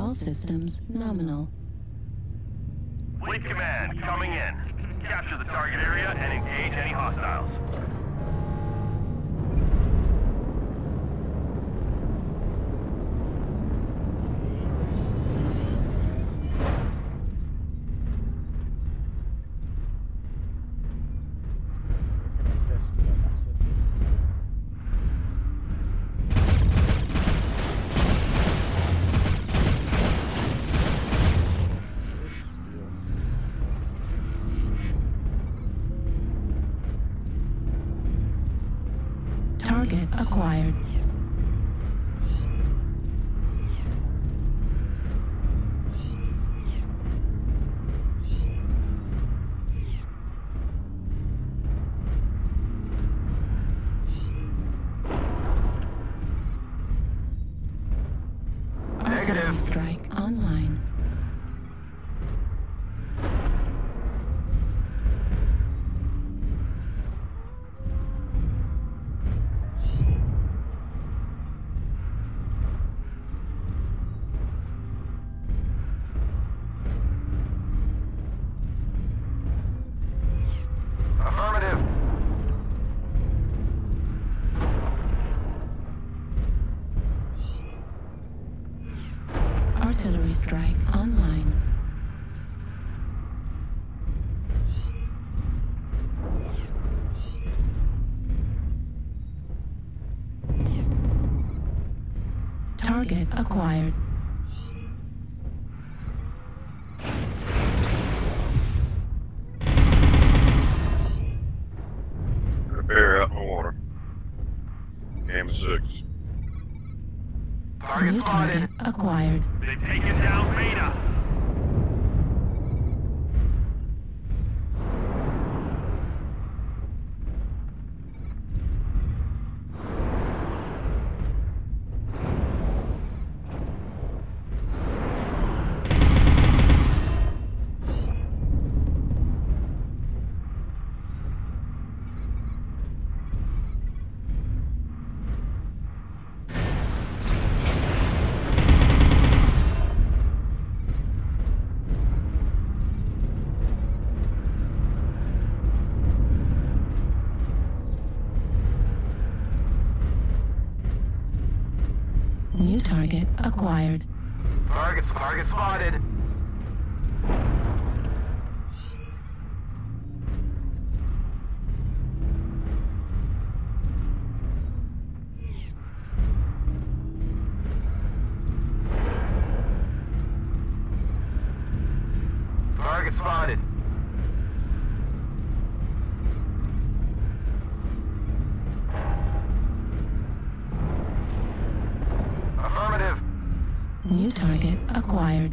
All systems nominal. Fleet Command, coming in. Capture the target area and engage any hostiles. Target acquired. Artillery strike online. Affirmative. Artillery strike online. Target acquired. Air out in the water. Game 6. Target New spotted. target acquired. They've taken down Beta. New target acquired. Target spotted. Target spotted. Affirmative. New target acquired.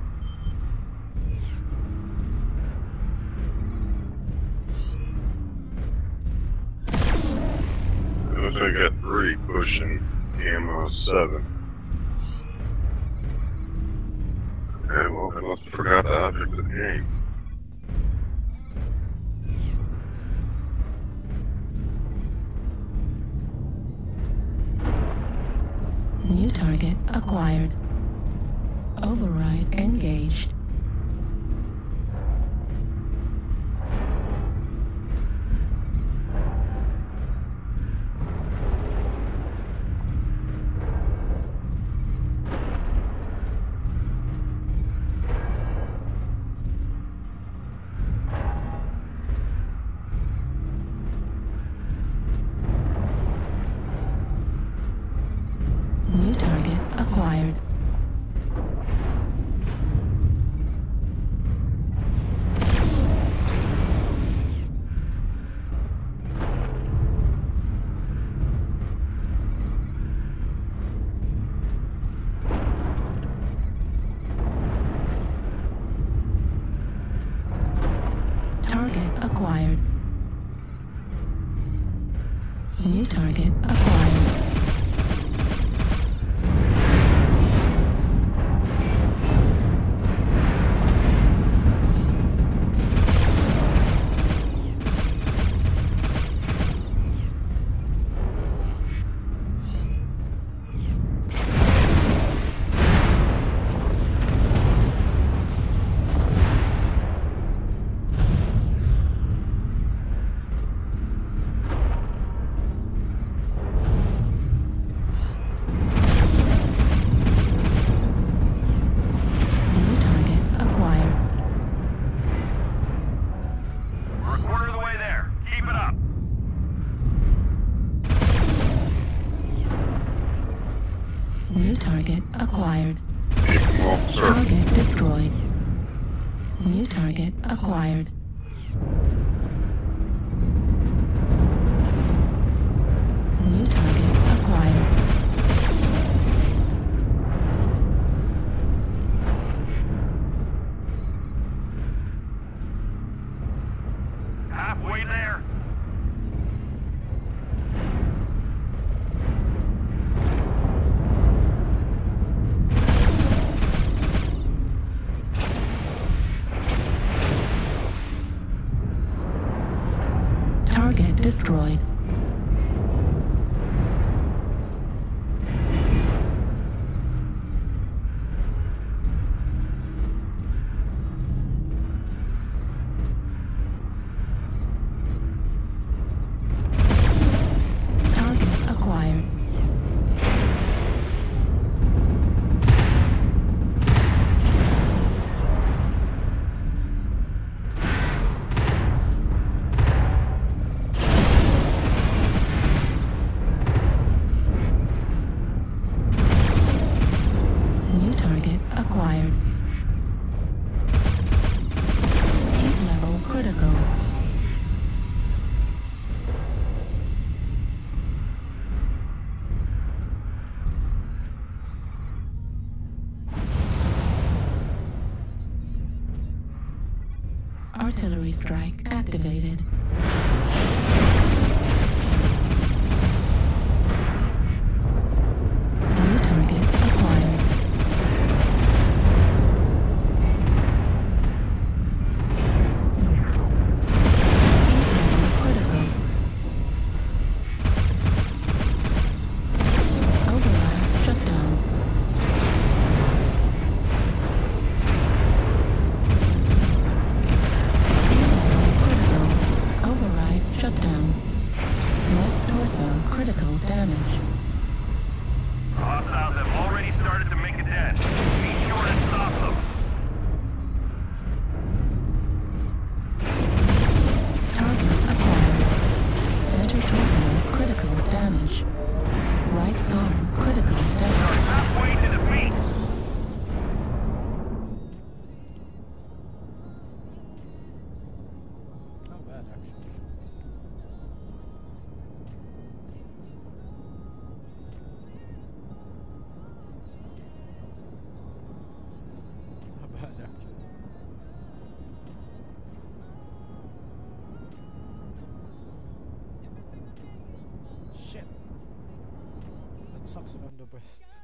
Looks like I got 3 pushing Gamma 7. Okay, well, I must have forgot the object of the game. New target acquired. Override engaged. New target acquired. Target acquired. New target acquired. New target acquired. Keep them off the surface. Target destroyed. New target acquired. New target acquired. Halfway there. Target destroyed. Target acquired. New target acquired. Heat level critical. Artillery strike activated. New target acquired. Critical. Override shutdown. Critical. Override shutdown. Left torso critical damage. Hostiles have already started to make a dent. Be sure to stop them. Target acquired. Center torso critical damage. Right arm critical damage. Halfway to defeat. Not bad, actually. Not bad, actually. Shit. That sucks if I'm the best.